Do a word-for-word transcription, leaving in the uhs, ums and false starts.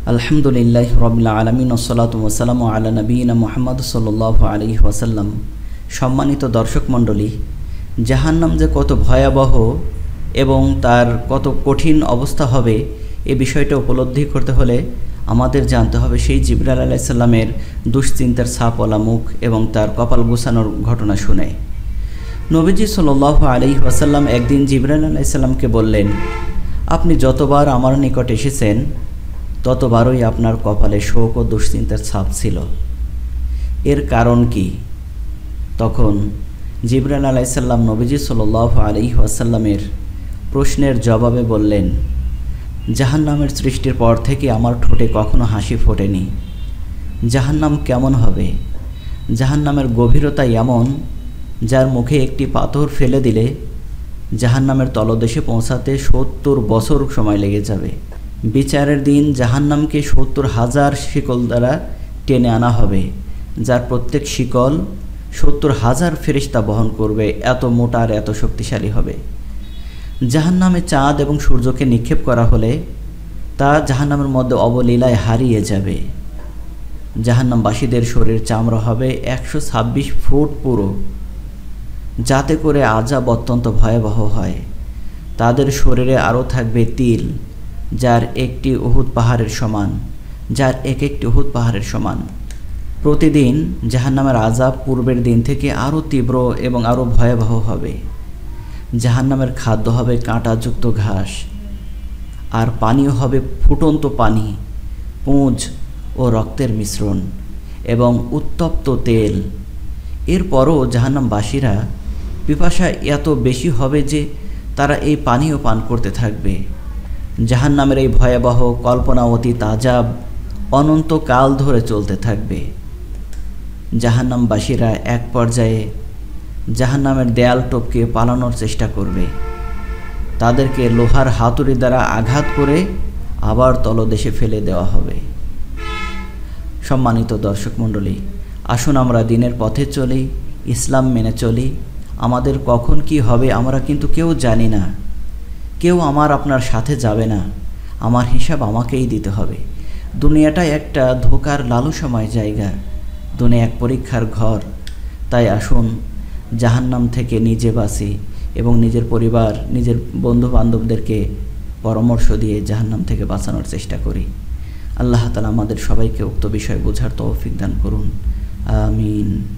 আলহামদুলিল্লাহি রাব্বিল আলামিন ওয়াসসালাতু ওয়াসসালামু আলা নবিয়িনা মুহাম্মদ সাল্লাল্লাহু আলাইহি ওয়াসাল্লাম। সম্মানিত দর্শক মণ্ডলী, জাহান্নাম যে কত ভয়াবহ এবং তার কত কঠিন অবস্থা হবে এ বিষয়টা উপলব্ধি করতে হলে আমাদের জানতে হবে সেই জিবরাইল আলাইহিস সালামের দুশ্চিন্তার ছাপওয়ালা মুখ এবং তার কপাল গোছানোর ঘটনা শুনে। নবীজি সাল্লাল্লাহু আলাইহি ওয়াসাল্লাম একদিন জিবরাইল আলাইহিস সালামকে বললেন, আপনি যতবার আমার নিকট এসেছেন ততবারই আপনার কপালে শোক ও দুশ্চিন্তার ছাপ ছিল, এর কারণ কি? তখন জিবরাইল আলাইহিস সালাম নবীজি সাল্লাল্লাহু আলাইহি ওয়াসাল্লামের প্রশ্নের জবাবে বললেন, জাহান্নামের সৃষ্টির পর থেকে আমার ঠোঁটে কখনো হাসি ফোটেনি। জাহান্নাম কেমন হবে? জাহান্নামের গভীরতা এমন যার মুখে একটি পাথর ফেলে দিলে জাহান্নামের তলদেশে পৌঁছাতে সত্তর বছর সময় লেগে যাবে। বিচারের দিন জাহান্নামকে সত্তর হাজার শিকল দ্বারা টেনে আনা হবে, যার প্রত্যেক শিকল সত্তর হাজার ফেরেশতা বহন করবে, এত মোটা আর এত শক্তিশালী হবে। জাহান্নামে চাঁদ এবং সূর্যকে নিক্ষেপ করা হলে তা জাহান্নামের মধ্যে অবলীলায় হারিয়ে যাবে। জাহান্নামবাসীদের শরীর চামড়া হবে একশো ছাব্বিশ ফুট পুরো, যাতে করে আযাব অত্যন্ত ভয়াবহ হয়। তাদের শরীরে আরও থাকবে তিল, যার একটি উহুদ পাহাড়ের সমান, যার এক একটি উহুদ পাহাড়ের সমান। প্রতিদিন জাহান্নামের আযাব পূর্বের দিন থেকে আরও তীব্র এবং আরও ভয়াবহ হবে। জাহান্নামের খাদ্য হবে কাঁটাযুক্ত ঘাস, আর পানীয় হবে ফুটন্ত পানি, পুঁজ ও রক্তের মিশ্রণ এবং উত্তপ্ত তেল। এরপরও জাহান্নামবাসীরা পিপাসা এত বেশি হবে যে তারা এই পানীয় পান করতে থাকবে। জাহান্নামের এই ভয়াবহ কল্পনা অতীত আযাব অনন্তকাল ধরে চলতে থাকবে। জাহান্নামবাসীরা এক পর্যায়ে জাহান্নামের দেয়াল টপকে পালানোর চেষ্টা করবে। তাদেরকে লোহার হাতুড়ি দ্বারা আঘাত করে আবার তলদেশে ফেলে দেওয়া হবে। সম্মানিত দর্শক মণ্ডলী, আসুন আমরা দিনের পথে চলি, ইসলাম মেনে চলি। আমাদের কখন কি হবে আমরা কিন্তু কেউ জানি না। কেউ আমার আপনার সাথে যাবে না, আমার হিসাব আমাকেই দিতে হবে। দুনিয়াটা একটা ধোকার লালসাময় জায়গা, দুনিয়া এক পরীক্ষার ঘর। তাই আসুন জাহান্নাম থেকে নিজে বাঁচি এবং নিজের পরিবার, নিজের বন্ধু বান্ধবদেরকে পরামর্শ দিয়ে জাহান্নাম থেকে বাঁচানোর চেষ্টা করি। আল্লাহ তাআলা আমাদের সবাইকে উক্ত বিষয় বোঝার তৌফিক দান করুন। আমিন।